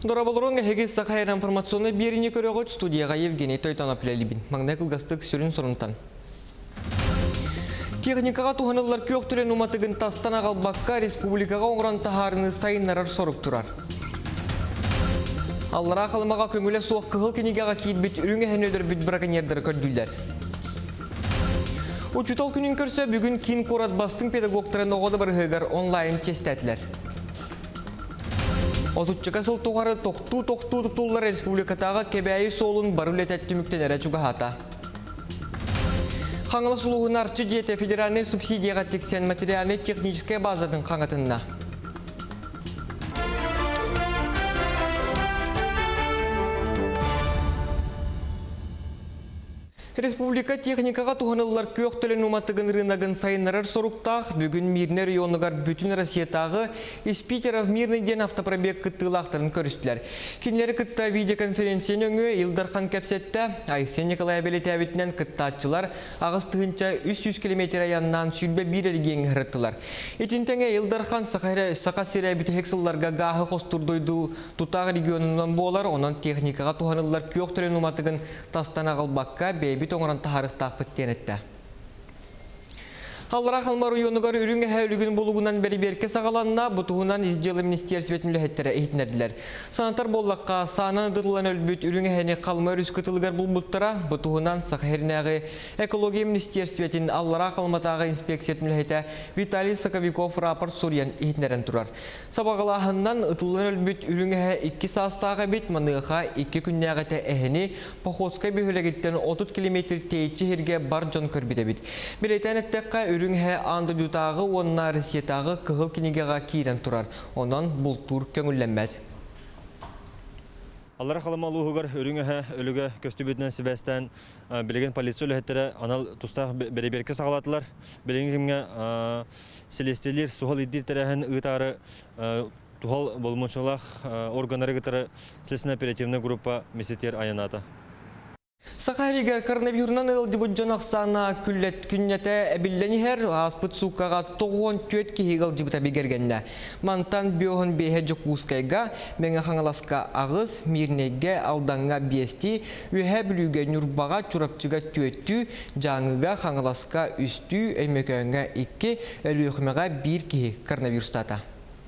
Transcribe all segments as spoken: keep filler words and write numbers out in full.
Дораболорон хеге сахайр информационный берине көрөгөт студияга Евгений Тойтанапилелибин. Маңнай кылгастык сүрүн сонунтан. Техникага туханылар көк төлен уматыгын тастана калбакка республикага оңран тахарыны сайыннарар сорук турар. Аллара калмага көңүлө суак кыгыл кенигага кийбит үрүңө хенөдөр бүт браконьердер көрдүлөр. Учутал күнүн көрсө бүгүн кин корат бастың педагогтарын огоду бар хыгар онлайн тестетилер. Отуччака сылтугары токту-токту тутулар республикатага кебайы солун барулетет түмүктенере чугахата. Хаңылы сулуғын арчы жете федеральный субсидияға тексен материальный техническая базадың қаңатынна. Республика техникаға туғанылар көк төлен уматығын рынагын сайынарар соруқтақ бүгін Мирне районығар бүтін Россиятағы Испитеров Мирный ден автопробег кыттылақтарын көрістілер. Кенлері кытта видеоконференциян өңі Илдархан Кәпсетті Айсен Николай Абелеті әбетінен кыттатчылар ағыстығынша үш жүз километр аяннан сүлбе бір әлген ғырыттылар. Етінтеңе Илдархан Сақасирі әбеті хексылларға ғағы қостырдойды тұтағы регионынан болар, онан техникаға туғанылар көк төлен уматығын тастана қалбаққа бейбі тоңыран тахарықтақ біттенетті. Аллара қалма районығар үріңі әулігін болуғынан бәрі берке сағаланына бұтуғынан изделі министерсібет мүліхеттері ейтінерділер. Санатар боллаққа саны дұдылан өлбіт үріңі әне қалма өріс күтілгер бұл бұттыра бұтуғынан сақхерінәғі экология министерсібетін Аллара қалматағы инспекцият мүліхеті Виталий Соковиков рапорт сұриян ейтінерін тұрар. Сабағалағынан ұтылан өлбіт үріңі екі састағы бет манығыға екі күннәғіті әхіні Пахоска бүйілігіттен отыз километр тейтчі жерге бар жон көрбіді бит. Білейтен әттеққа үріңе анды дютағы онына Россиятағы кығыл кенегеға кейрен тұрар. Онан бұл тур көңілленмәз. Аллара қаламалы ұғығар үріңе өлігі көсті бетінен сібәстен білеген полиция өлігеттері анал тұстақ бәрі-берке сағалатылар. Білеген кемге селестелер суғал еддер тәрәхін ұғытары тұғал болмоншылақ органары ғытары сесін оперативны группа месетер аянаты. Сақаригер коронавирунан ылды бұджан ақсана күллет күннеті әбілленігер аспыт суқаға тоғуын төт кейгіл жібіта бігергенне. Мантан беуғын бейхе жүкускайға, мәңі қаңыласқа ағыз, мирнеге алданға бесті, өйе білуге нүрбаға чурапчыға төтті, жаңыға қаңыласқа үсті, әймекөңі екі, әлі өқімеға бір кей коронавирустата.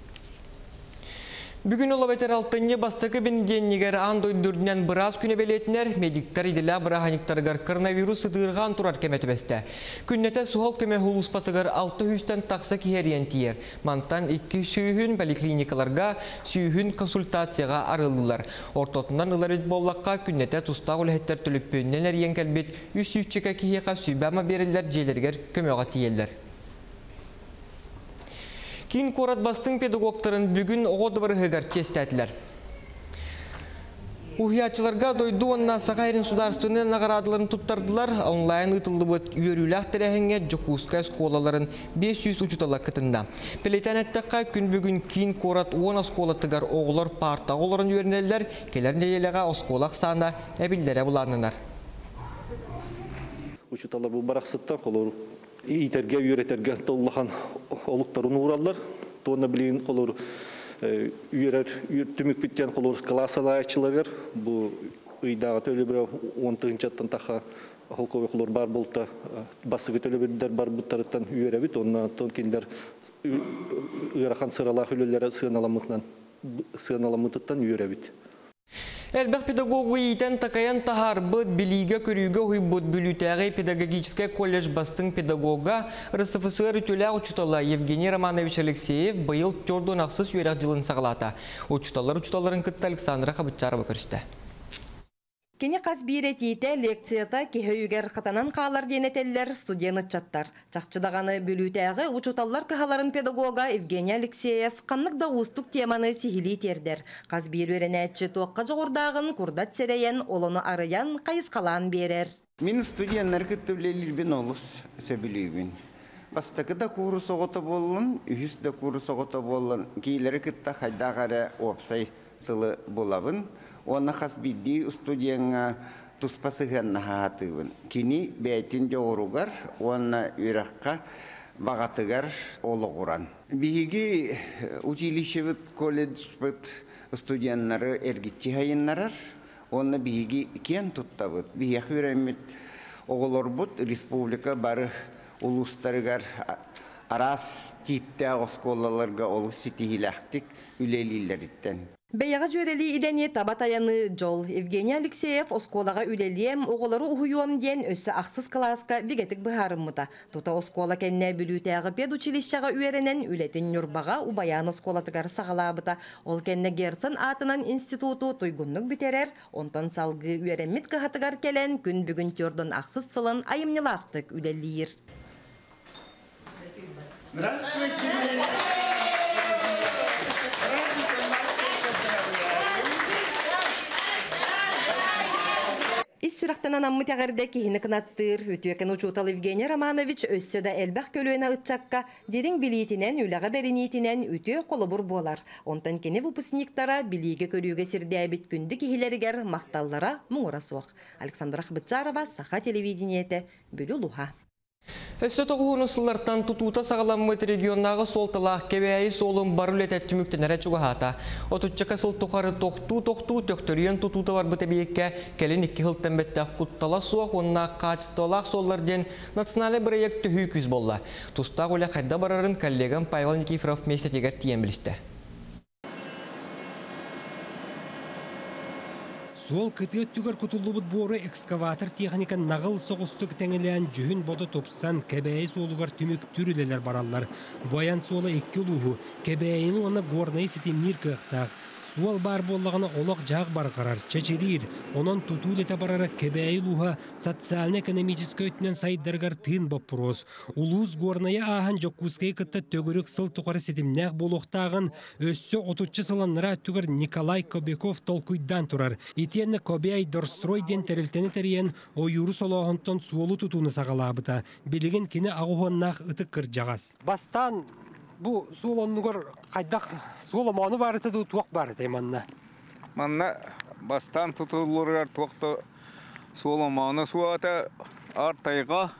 Бүгін ола бәтер алтынне бастықы бенденнегер андойдүрдінен біраз күні белетінер, медиктар иділі бірағаниктарығар коронавирус ұдырған тұрар кәметі бәсті. Күннеті суғал көме хулуспатығар алты хүстен тақса кейерен тиер. Мантан екі сүйхін поликлиникаларға, сүйхін консультацияға арылылар. Ортотынан ұлар өт боллаққа күннеті тұстақ үләттер түліппөннен әрген кәлбет үс сүйтчеке кейеға сүйбәма берілер жейлергер көмеға тиелдер. Кин корат бастың педагогтарын бүгін оғоды бір ғығар честәтілер. Ухиятчыларға дойду онна Сақайрин сударственный нағарадыларын тұттардылар, онлайн ұтылды бұд үйеріләқ тәрәхіңе жүкускай сколаларын бес жүз учутала кітінда. Пелейтен әттіққа күн бүгін кин корат он осколатығар оғылар парта оғыларын үйерінелер, келерінде елеға осколақ санда әбілдері бұланынар. Учуталар бұл барақсыттан қолыр. Итерге үйретерге толлахан олуктарын ураллар. Тоғына білейін қолыр үйерер, түмік біттен қолыр классала айтчыларыр. Бұл ұйдағы төлі бір он тығынчаттан тақа холковый қолыр бар болта бастығы төлі бірдер бар бұттарыттан үйере біт. Онына тон кендер ұйрахан сыралақ өлелері сығыналамыттан үйере біт. Әлбәқ педагогы етен такаян тахар бұд біліге көріге ғойбұд бүлітәғі педагогический колледж бастың педагога РСФСР үтілі учутала Евгений Романович Алексеев бұйыл төрден ақсыз үйерақ жылын сағалата. Учуталар учуталарын күтті Александра Қабытчарова көрісті. Кені қаз бейре тейті лекцията кехеугер қатанан қалар денетелер студияны чаттар. Чақчыдағаны бөлітәғі учуталлар кахаларын педагога Евгений Алексеев қаннық да ұстық теманы сихили тердер. Қаз бейре өренәтші тоққа жоғырдағын күрдат серейен олыны арыян қайыз қалан берер. Мен студиянар күттіблелер бен олыс сөбілейбін. Бастықы да куры соғыты болын, үйіс да куры соғыты болын, кейлері күтті қайдағары опсай тылы болабын. Оны қас бидді студияңа тұспасығын нағатығын. Кені бәйтін жоғыруғар, оны үйраққа бағатығар олы құран. Биге училище бит, колледж бит, студентлары эргитчи хайыннарар, онна биги кен туттабыт. Бияқ үремет оғылорбут республика бары улустарыгар арас типте осколаларга олу ситихилахтик үлелилеріттен. Бәяға жөрели идәне табатаяны жол. Евгений Алексеев осколаға үлелием, оғылары ұхуюам ден өссі ақсыз класска бігетік бұхарымыда. Тута оскола кәнне бүлітәғы педучилищаға үйеренен үлетін нүрбаға убаян осколатығар сағалабыда. Ол кәнне Герцен атынан институту тойгунлық бітерер, онтан салғы үйеремет қағатығар келен күн бүгін көрдің ақсыз сылын айымнылақтық үлелиер. Ис сүрақтанан аммы тәғірді кейіні қынаттыр. Өтуекен учутал Евгений Романович өссөді әлбәқ көлуена ұтчаққа дерін билетінен, үліға бәрінетінен өте қолыбыр болар. Онтан кені выпускниктара билиге көріуге сірді әбіт күнді кейілерігер мақталлара мұңыра соқ. Александра Хбытчарова, Саха телевидениеті, Бөлі Луха. Өсі тоғуын ұсыларттан тұтуыта сағаламмыт регионнағы солтылақ кебәйі солын барулет әттіміктен әрі чуғағата. Отуччака сыл тұқары тоқту-тоқту төқтірген тұтуыта бар бұты бейекке кәлін екі ғылттан бәттәқ құттала суақ, онына қачыстылақ солларден националы проект түхүй күз болла. Тұстақ өлі қайда барарын коллегам Павел Никифоров местетегер тиен білісті. Сол кытыы түгір күтілі боры экскаватор техника нағыл соғыстық тәңілен жүхін боды топсан кәбәйі солуғар түмік түрілелер баралар. Баян солы екі ұлығы, кәбәйіні оны горнайы сетемнер күйіқтақ. Суал бар боллағына олық жақ бар қарар, чәчерир, онын тұтул еті барары кәбәйі луға социально-экономическі өтінен сайдарғар тыын баппырос. Улуыз горнайы ағын жоққузкай кітті төгірік сыл тұқары сетімнәқ болуқтағын өссі отучы сыланыра түгір Николай Кобяков толкуйдан тұрар. Итенні Кобяй дұрстрой ден тәрілтені тәріен ойыру солағынтон суолу тұтуыны сағалабыта. Белеген кені ағуғаннақ ұтық кір жағас. Бастан bu suolonnugar qaydak suolomonu barıtı da tuaq barıtı manna. Manna bastan tutulurlar tuaqta suolomonu suata artayga.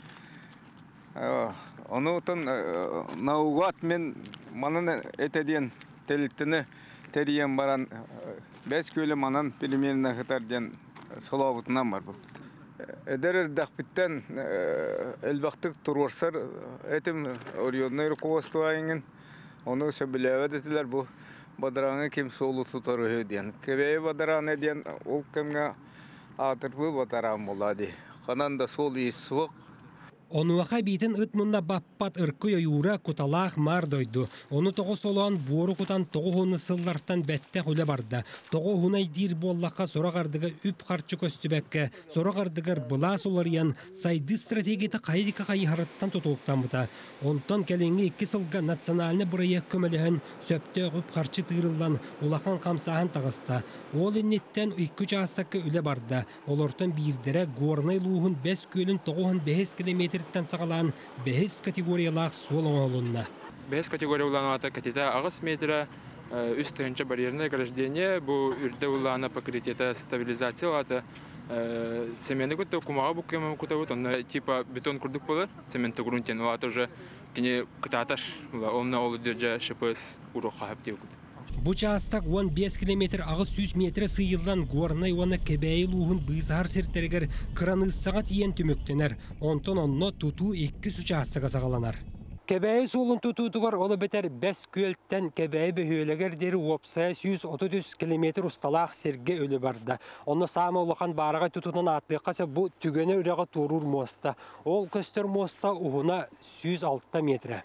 Onu tun naugat men manın etediyen telitini teriyen baran beş köyle manan bilimerine kadar diyen solabıtından var bu. Ederer dağbitten elbaktık turvarsar etim oriyonları kovastuayingen onu söbüleve dediler bu badarağını kim solu tutarı diyen. Kebeye badarağını diyen ol kimge atır bu badarağım oladı. Kanan da sol iyi soğuk. Онуаха битин ытмында баппат ыркы юра куталах мар дойду. Оны тоғы солуан буору кутан тоғы хуны сыллартан бәттә хүле барды. Тоғы хунай дир боллаққа сорағардығы үп қарчы көстібәкке, сорағардығыр бұла солариян сайды стратегияты қайдика қайхараттан тұтылықтан бұта. Онтан кәленгі екі сылға национальны бұрайық көмеліғін сөпті үп қарчы тығырылдан улақан қамсағын тағыста. Ол иннеттен үкі жастаққа үле барды. Олортан бирдері горнай луғын бәс көлін тоғын бәхес километр сағалан бәхес категориялақ солың олынна. Бәхес категория улануата катета ағыз метра үст түйінші барьерное ограждение, бұл үрді улана покрытиета стабилизация олаты. Цементі күтті кумаға бұққема күті бұд, оны типа бетон күрдік болыр, цементі грунтен олаты уже кене күтатар, олына олы дөржа шыпыз ұруққа әптеу күті. Бу частак он бес километр ағыз жүз метр сыйылдан горнай оны кебәйі луғын бұйзар сертергер қыраны сағат ен түміктенер. Онтон онно туту екі сүчастыға сағаланар. Кебәйі солын тұтутығар олы бетер бәс көлттен кебәйі бөхөлегер дері опсая жүз отыз километр ұсталақ серге өлі барды. Оны самы олыған бараға тұтуынан атлыққасы бұл түгені үріға тұрур моста. Ол көстер моста ұғына жүз алты метрі.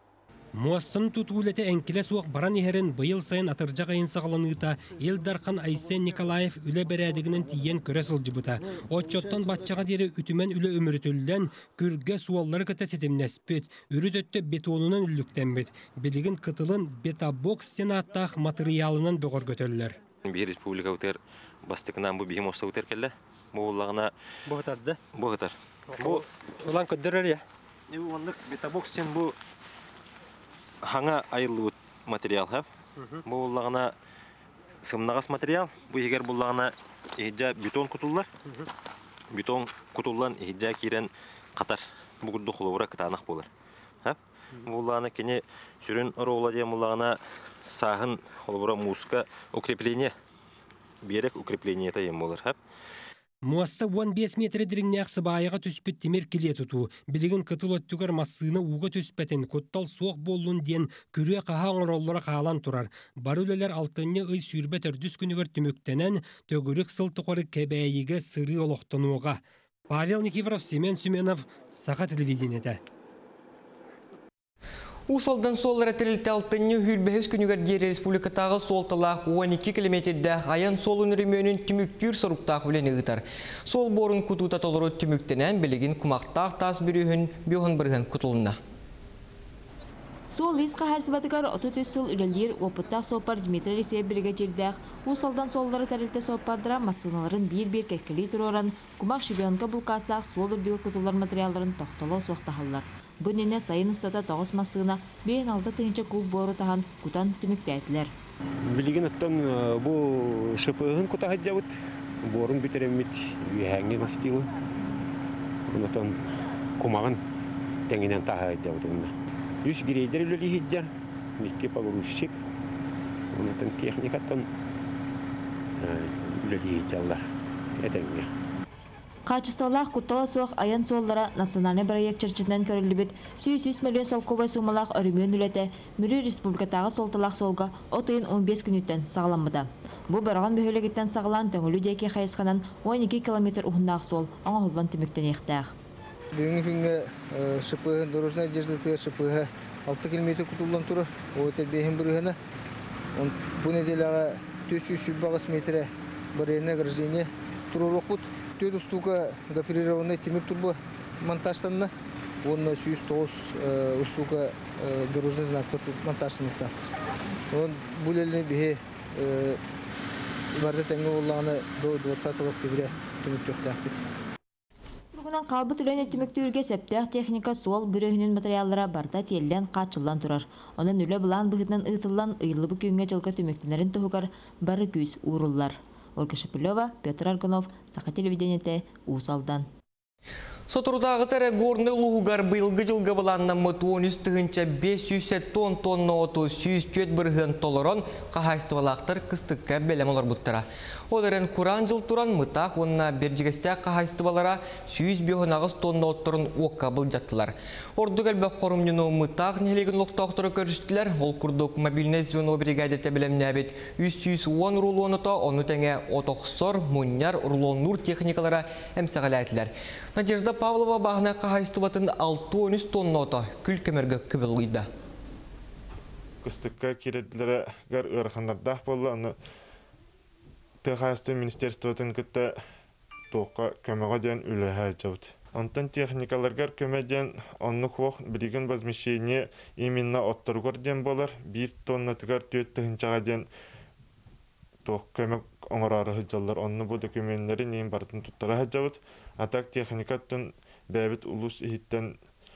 Мостын тутулеті әңкілі суық баран ехерін бұйыл сайын атыржақ айын сағаланыта Елдарқан Айсен Николаев үлі бәрәдігінен тиен көрі сылжы бұта. Отчоттан батчаға дері үтімен үлі өмірітілден күрге суаллары кіті сетімнәспет, үріт өтті бетонынан үлліктен бет. Білігін кытылын бетабокс сенаттақ материалынан бұғыр көтелілер. Bir республика өтер бастықынан бұл бейім оста өтер келі. Бұл олағына Бұғытарды? бұғытар. Бұл ұлан көддірер, я? Бетабокс сен бұл хаңа айылы материал хап. Бұл олағына сымнағас материал. Бұл егер бұл олағына ехеджа бетон күтулар. Бетон күтулан ехеджа кейрен қатар. Бұл күрді құлауыра кітанақ болар. Бұл олағына кене сүрін ұры ола дем олағына сағын холбура муска укрепление берек укрепление та ем болар хап. Муаста он бес метр дириннәк сыбайыға түспет темір келе тұту. Білігін кытыл өттігер массыны уға түспетін көттал соқ болуын ден күре қаға оңыроллары қағалан тұрар. Бар өлелер алтынне үй сүйірбет үрдіс күнігер түміктенен төгірік сылтықоры кәбәйіге сыры олықтануға. Павел Никифоров, Семен Сүменов, Сақа телевидениеті. Усалдан сол рәтелілті алтынны хүлбәхіз күнігер дері республикатағы сол талақ он екі километрді аян сол үнірімөнін түміктүр сұрыптақ білені ғытар. Сол борын күтута толыры түміктенен білігін күмақтақ тас бүрігін бүйін бірген күтілінна. Сол лисқа härсібатығар отыз сыл үлелер опыттақ сопар Дмитрий Ресей бірге жердәқ. Усалдан соллары тәрілті сопардыра масыналарын бір-бір кәккілі тұроран, күмақ шибионка бұлқасақ сол үрдігі күтілер материаларын тоқталы соқтағалар. Бұнене сайын ұстата тоғыз масығына бейін алды тыңча күл бору таған күтан түміктәйтілер. Білген ұттан бұл шыпығын күтағат жауыт, борын бітеремет үйәңген астилы. Ұнытан құмағын тәңінен тағат жауыт ұнна. Үш грейдер үлі хиджар, мекке погрузчик. Ұнытан техникаттан үлі хиджалар әтәңге. Качестволақ құттала соқ аян соллара национальный проект чырчытынан көрілібет сүйіс миллион солковай сумалақ өрімен үлеті мүрі республикатағы солталақ солға отыйын он бес күніттен сағаламыда. Бұл бараған бөхөлегеттен сағалан төңілі дейке қайысқанан он екі километр ұхыннақ сол аңа ғылдан түміктен ектәғ. Бүгінгі күнге шыпығы, дорожная держлыты шыпығы алты километр күтілден тұры, өтер бейхін бірігіні. Бұл неделяға төрт жүз бағыс метрі бареріне граждене тұрыр оқыт. Төт устука гофрированный темір турбо монтажтанна, онна сүйіз тоғыз устука дорожный знактар монтажтанықтар. Он бұл еліне бейе имарды тәңгі олағаны до двадцатого октября түміктөқтәқпет. Бүгінен қалбы түлен әттіміктірге сәптәқ техника сол бүрігінің материаллара барда тиеллен қатшылан тұрар. Оның үлі бұлан бұғытынан ұйтылан ұйылы бүкіңге жылға түміктінерін тұғығар бары күз ұғырылар. Ольга Шапилева, Петр Аргунов, Сақа телевидениеті, Усалдан. Сотурдағы тәрі горны луғығар бұйылғы жылғы бұланна мұтуын үстігінші бес жүз тонн тонна оту сүйіз төт бірген толырын қағайстывалақтыр кыстыққа бәлем олар бұттыра. Оларын құран жыл тұран мұтақ онына бержігістәк қағайстывалара сүйіз бүйін ағыз тонна оттырын оққа бұл жаттылар. Орды кәлбәк қорымнену мұтақ нелеген лұқтақтыры көрістілер. Ол күрдік мобильный звено бригадеті білімне әбет үш жүз он рулоныта оны тәңе отоқсор, мұньяр, рулон-нур техникалара әмсіғалі әтілер. Надежда Павлова бағына қағайстыватын алты он үш тонна ота күл кемергі күбіл ұйда. Күстікке кереділері ғар ұрқанардақ болы, Техасты министерствотын күтті тоққа көмеға ден үліға жауд. Онтан техникаларғар көмеден онны қоқ білген возмещение именно оттырғыр ден болар. Bir тоннатығар төт тұхынчаға ден тоқ көмек оңырары жалар. Онны бұл документleri нейін бардың тұттыра жауд. Атак техникаттың бәбіт ұлыс ихіттен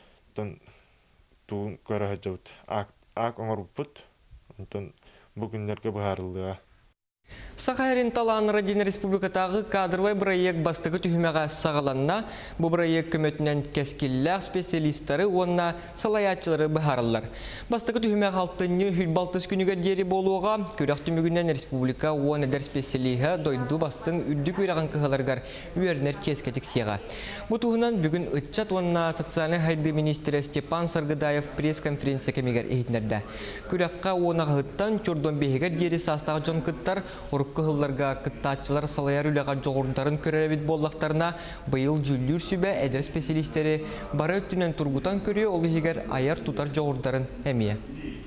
туын көрі жауд. Ақ оңыр бұт, онтан бүгінлерге бұхарылыға. Сақайрын талан Радин Республикатағы кадровай проект бастығы түхімеға сағаланна, бұл проект көмөтінен кәскелләқ специалисттары онына салаятчылары бұхарылар. Бастығы түхімеға алтынны хүлбалтыз күнігі дері болуға, көрек түмігінен Республика он әдер специалиға дойду бастың үрді көреген кығыларғар үйерінер кескетік сеға. Бұл тұғынан бүгін ұтчат онына социальный хайды министрі Степан Саргыдаев пресс-конференция кемегер ехтінерді. Көрекқа оны ғыттан чордон бейгер дері састағы жон кыттар Орыққы ғылларға кыттатчылар салаяр үліға жоғырындарын көреребет боллақтарына бұйыл жүллүр сүбе әдір специалистері бары өттінен тұрғытан көрі олы егер аяр тұтар жоғырындарын әмия.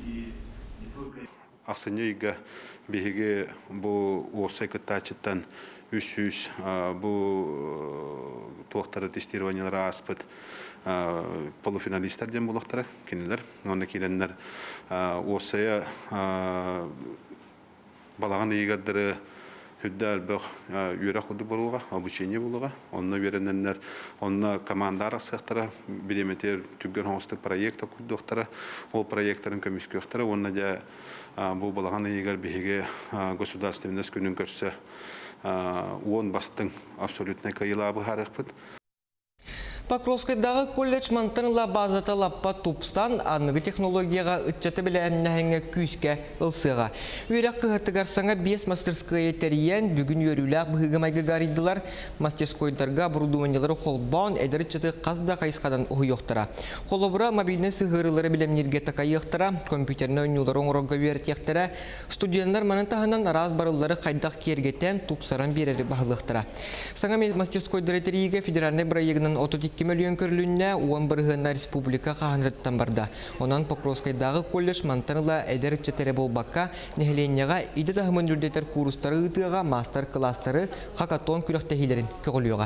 Ақсыне еге бейге бұл осы кыттатчыттан үш жүз бұл туақтары тестированиялары аспыт полуфиналистерден болақтары кенелер. Оны келенлер осы балаған егердері хүдді әлбіқ үйері құды болуға, обучение болуға. Онына верененлер, онына командар асықтары, білеметер түгген хоңыстық проекта күддіқтары, ол проекттарын көміскі өқтары. Онына да бұл балаған егер бейге государственность күнін көрсе, он бастың абсолютный кайылабы харықпыд. Покровскайдағы колледж мантаныла базата лаппа тупстан анығы технологияға үтчаты біләннәхәңе күйске ылсыға. Үйрек кығыттығар саңа бес мастерская териян бүгін өріләк бұғымайғы гаридылар мастерскойдарға бұрудуанелары қолбаун әдір үтчаты қазда қайысқадан ұғы yoқтыра. Қолыбыра мобильный сығырылары білемнерге тақай yoқтыра, компьютерні өңілері оңырға өрет ектіра, студияндар манантағынан араз барылары қайдақ кергеттен тупсаран берері бағылықтыра. Саңа мастерскойдары терейге федеральный проектінің отыз iki milyon körlüğüne on bir hına Respublika қағанырыттан барда. Онан Покровскайдағы колледж мантаныла әдер үтчетере болбаққа нехеленеға иді тағымын үрдетер курустары ұтыға мастер-кластары хакатон күріқтәхилерін көгілуға.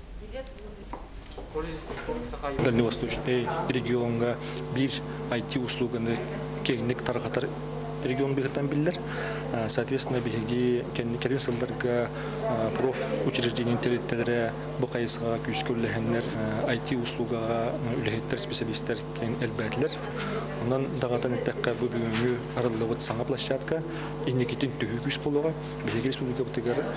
Дальневосточный регионга bir ай ти услуганы кеңнік тарғатар регион бігітен білдер. Соответственно, білігі кәрін сылдарға проф учреждениен тереттелері бұқайысыға күйіскөлігінлер ай ти услугаға үлігеттер специалисттер кен әлбәтілер. Онан дағатан әттәққа бұл бүгінгі арылығы саңа площадка инекетін түхі күйіс болуға білігі республика бұтығар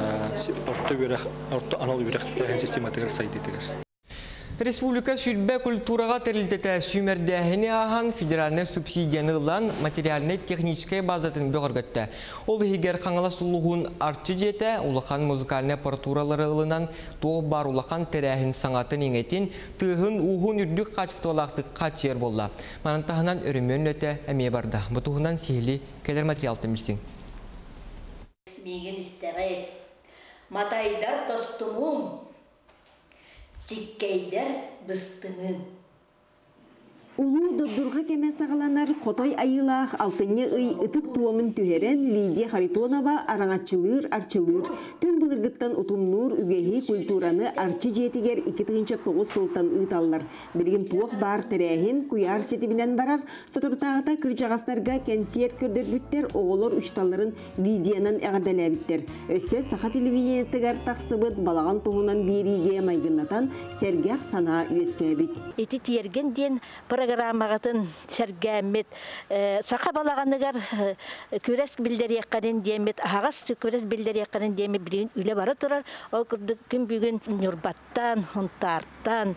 орта анал өрек систематығар сайдетігер. Республика сүрбе культураға тәрілтеті сүймердәхіне ахан федеральный субсидияны ұлан материальный техническая базатын бөғіргітті. Ол егер қаңала сұлығын артчы жете, ұлақан музыкальный аппаратуралары ұлынан тоғы бар ұлақан тәрәхін саңатын еңетін тұғын ұғын үрдік қачыстывалақтық қач ер болла. Манантағынан өрімен өте әме барды. Бұтығынан сейілі кәдер материалты білсің. Меген істері матайдар тостумум Чиккейдер быстымын. Улуу доддурға кеме сағаланар қотой айылақ алтыны ый ытык туомын түхерен Лидия Харитонова араңачылыр, арчылыр. Түн бұлыргыттан ұтымнур үгейі культураны арчы жетігер екі мың тоғыз сылтан ұйталылар. Білген туық бар тәрәхін күйар сетібінен барар, сотыртағыта кіржағастарға кәнсиет көрдер бүттер оғылыр үшталарын Лидиянан әғардәләбіттер. Өссө сақа телевизиятығар тақсыбыт балаған туғынан бериге майгыннатан сәргәқ сана үйескәбіт. Эти тиерген ден программағатын сәргәмет сақа балағанығар көрес білдер яққанын демет, ағас көрес білдер яққанын демет біреуін үлі бары тұрар. Ол күрдік күн бүгін нүрбаттан, ұнтарттан,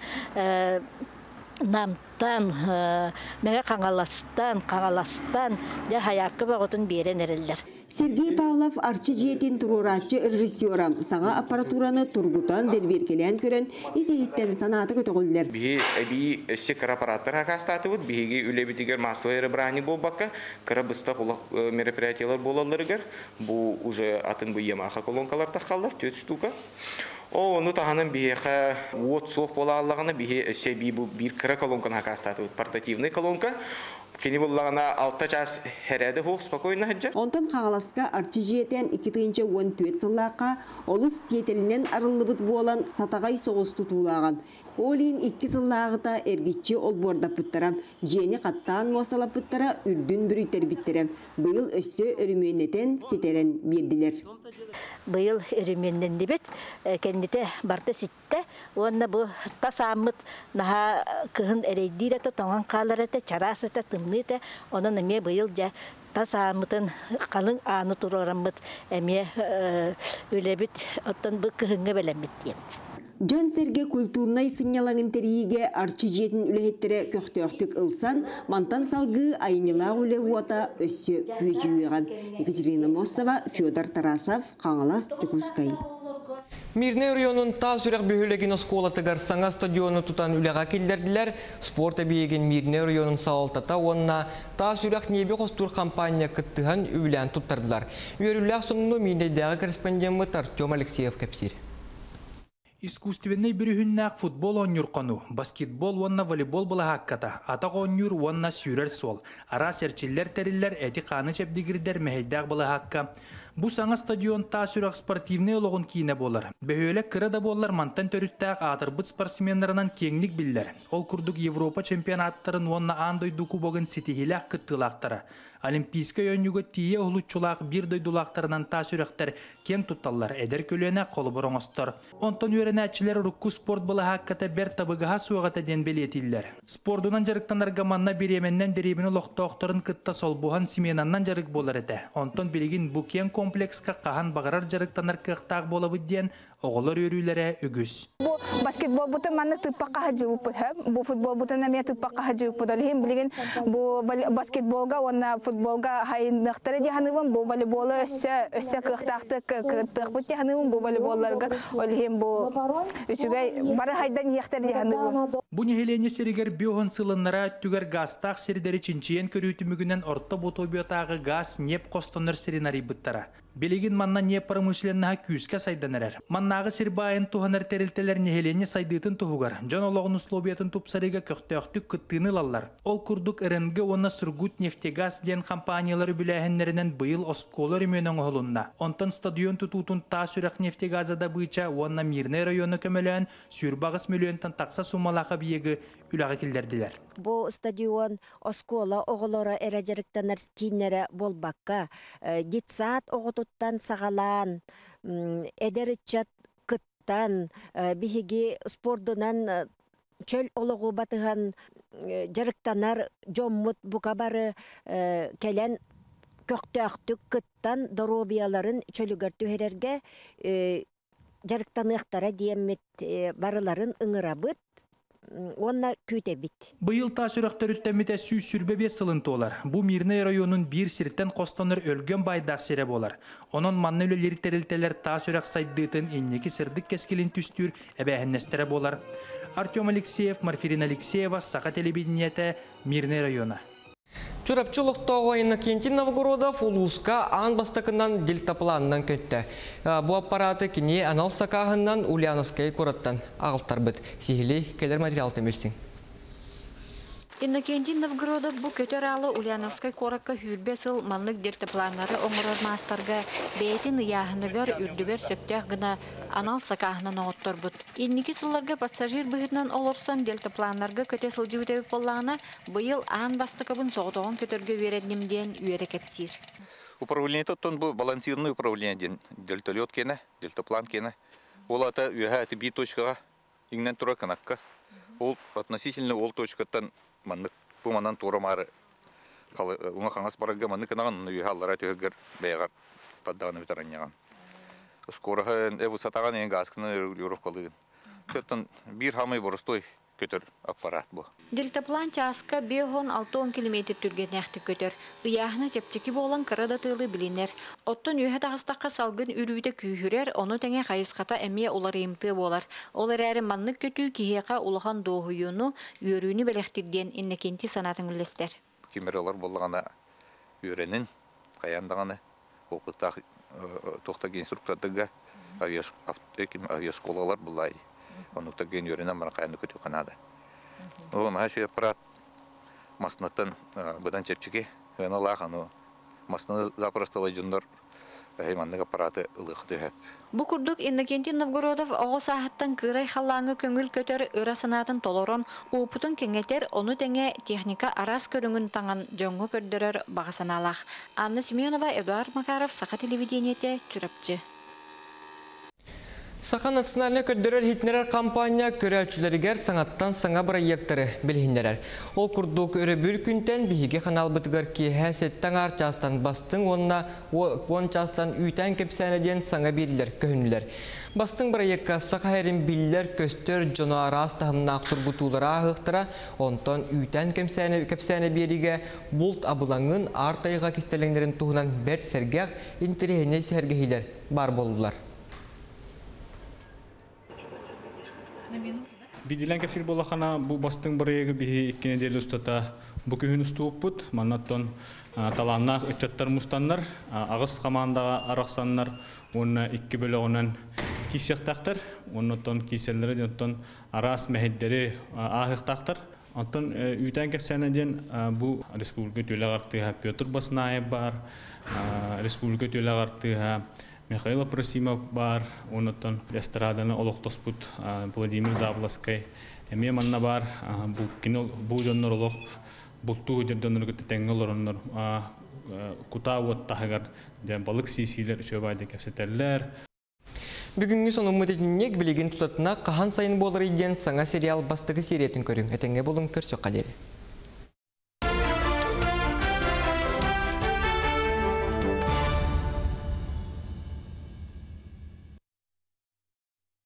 намтан, мәңе қаңаластан, қаңаластан, де хаяқы бағытын берен әрілдер. Сергей Павлов арчы жиетін тұруратчы режиссера саңа аппаратураны тургутан дерберкелен көрен изейттен санаты көтіғылдер. Бихи әбей өссек аппараттар хақастаты бұд, бихиге үлебетігер массовый ребрани бол баққа, кіра бұста құлақ мероприятиялар болаларығар. Бұл уже атын бұл емаға колонкалар таққалар, төт штука. О, ну тағанын бихиға от соқ бола аллағаны бихи өссе бір кіра колонканы хақастаты бұд, портативный колонка. Кені болағына алты час хәрәді хоқ спокойно хаджар. Онтан қағаласқа арчы жиетен екі мың он төрт сыллаққа олыс тетелінен арылыбыт болан сатағай соғыз тұтулаған. Олин iki сыллағыта әргетші ол борда пұттарам. Жені қаттан мосала пұттара үрдін бүрійтер біттерем. Бұйыл өссі өріменетен сетерен берділер. Бұйыл өріменен дебет, кәндеті барды сетті. Онна бұл тасамыт наға кығын әрейдері тоңан қалар әті, чарас әті, тымны әті. Онын әме бұйыл жа тасамытын қалың аны тұрғарамыт әме өлебет, оттан бұл кығынға бәлемет дейм. Жон Серге культурнай сынялаңын терейге арчы жетін үліхеттері көқтеқтік ылсан, мантан салғы айнила үлі уата өссі күйжүйіған. Екатерина Мосова, Федор Тарасов, Қаңалас, Чукускай. Мирный районun ta sürek bühülegen oskolatıgar sanga stadionu tutan ülega kilderdiler. Sport ebiyegen Mirne rayonun sağoltata onna ta sürek nebi kostur kampanya kıttıhan übülen tuttardılar. Üyerüller sonunu Mirne'deki korrespondent Artyom Alekseyev kapsir. Искусственный бүрүхүннәк футбол оннюр кону, баскетбол онна волейбол була хакката, ата оннюр онна сүйрер сол. Ара серчиллер териллер эти қаны чепдигирдер мехейдәк була хакка. Бу саңа стадион та сүрәк спортивный олығын кейіне болар. Бөхөлі кірі болар мантан төріттәк атырбыт спортсменларынан кеңлік білдер. Ол күрдік Европа чемпионаттарын онна андой дукубогын сетихиләк кыттылақтары. Олимпийска өңігі тие ұлытчылақ бір дойдулақтарынан та сүрәктер кен тұтталар әдер көліне қолы бұрыңыстыр. Онтан өрен әтчілер рукку спорт бұлы хаққата бәр табығыға суағата ден белетілдер. Спордунан жарықтанарға манна беременнен деребіні лоқтауқтарын кытта сол бұған семенаннан жарық болар әді. Онтан білген бұл кен комплекска қахан бағарар жарықтанар қықтақ болабы ден оғылар өрілері үгіз. Бұл баскетбол бутын манны тыппакка хажыбып бу футбол бутын эме тыппакка хажыбып олем билген бу баскетболга онна футболга хайындыктары диханыбын бу волейболы өссө өссө кыктакты кыттык бут диханыбын бу волейболларга олем бу үчүгай бары хайдан яктар диханыбын. Бу нехелене серигер биохон сылыннара түгер гастак сердери чинчиен көрүтүмүгүнөн орто ботобиотагы газ неп костонор серинари буттара. Белегин манна не промышленнаха күскә сайданырар. Маннагы сирбайын туханар терилтелер нехелене сайдытын тухугар. Жон ологын условиятын тупсарыга көктөктүк кыттыны лаллар. Ол курдук РНГ онна Сургут нефтегаз ден компаниялары бүләһеннәреннән быйыл осколар именен оголунда. Онтан стадион тутутун та сүрәк нефтегазада быча онна Мирне районы көмөлән сүрбагыс миллионтан такса суммалака биеге үләгә килдердиләр. Бу стадион оскола оголора эрәҗәриктәнәр киннәре болбакка дитсат оготуттан сагалан эдеричат кыттан биһиги спордунан чөл ологу батыган жарыктанар жоммут букабары келен көктөктүк кыттан доробияларын чөлүгөр түһерерге жарыктаныктара диеммит барыларын ыңырабыт онна күтө бит. Быйыл та сүрөктөр үттемите сүй сүрбебе сылынтолар. Бу Мирне районун бир сирттен костонор өлгөн байдак сере болар. Онон манны өлелери терилтелер та сүрөк сайдытын иннеки сырдык кескилин түстүр эбэхеннестере болар. Артем Алексеев, Марфирина Алексеева, Саха телевидениете, Мирне района. Чурапчылыктагы Иннокентий Новгородов улуска ан бастакынан дельтапланынан көттө. Бу аппараты кини анал сакагынан Ульяновскай кораттан агылтарбыт. Сихили келер материал темелсин. Иннокентий Новгородов бу көтөр алы Ульяновскай коракка хүрбесыл манлык дельтапланнары оңорор мастарга бейтин яхныгар үрдүгөр сөптөк гына анал сакагынан оңотторбут. Инники сылларга пассажир быгытынан олорсон дельтапланнарга көтө сылжыбытып боллагына быйыл ан бастакабын соготогон көтөргө бередимден үйөрө кепсир. Управление тоттон бу балансирный управление ден дельталет кене, дельтаплан кене. Ол ата үйө би точкага иңнен тура канакка. Ол относительно ол точкаттан маннык бу манан турамары калы уңа каңас барга маннык наган үйө аллара төгөр бейга паддаганы битараньяган. Скорохен эву сатаган ен гаскны юруп калыгын. Төттөн бир хамый боростой көтөр аппарат бу. Дельтаплан часка бехон алты километр түрген яхты көтөр. Ыяхны сепчеки болан кырада тылы билинер. Оттон үйе тагыстакка салгын үрүүтө күйүрер, ону теңе кайыската эме олар эмти болар. Олар әрі маннык көтүү кихека улахан доохуюну үйөрүүнү белектирден Иннокентий санатын үлестер. Кемералар боллагана үйренин каяндаганы окуттак токтоген инструктордыга авиашколалар булай. Onu da gen yörünen bana kayandı kötü kanada. O ma şey apparat masnatan budan çepçiki ve nalahan o masnı zaprostala jundor heymanlık apparatı ılıqdı hep. Bu kurduk Innokentий Новгородов oğu sahattan kıray xallаңы көңүл көтөр ыра санатын толорон уупутун кеңетер onu теңе техника арас көрүңүн таңан жоңго көрдөрөр багасаналах. Анна Семенова, Эдуард Макаров, Саха телевидениете, Чурапчы. Саха национальный көддөрөр хитнерер компания көрәчүләргәр саңаттан саңа проекттары билһиннәр. Ол курдук өрө бир күнтен биһиге канал бытыгар ки хәсеттән арчастан бастың онна он частан үтән кепсәнәдән саңа бириләр көһүнләр. Бастың проектка саха һәрин билләр көстөр жона арас тахымна турбутулара хыктыра, онтон үтән кепсәнә кепсәнә биригә булт абылаңын артайга кистәләңнәрен туһунан бер сәргәх интереһенә сәргәһиләр бар булдылар. Бидилен кепсир болахана бу бастың биреге бихи иккене дел устата бу күн уступпут маннаттон таланнак ичаттар мустаннар агыс командага араксаннар онна икки бөлөгөнөн кисектактар оннотон киселлери онтон арас мехеддери ахыктактар онтон үтен кепсенеден бу республика төлөгартыга Петр Баснаев бар республика төлөгартыга Михаил Просимов бар, онотон эстраданы олоқтоспут Владимир Завласкай. Эме манна бар, бу кино бу жоннор олоқ, бутту жердоннор көтө теңгелороннор кута вот тагар жан балык сисилер чөбайды кепсетерлер. Бүгүнгү сонуммутетиннек билеген тутатына кахан сайын болар иден саңа сериал бастыгы сериятын көрүң. Этеңге болун көрсөк кадери.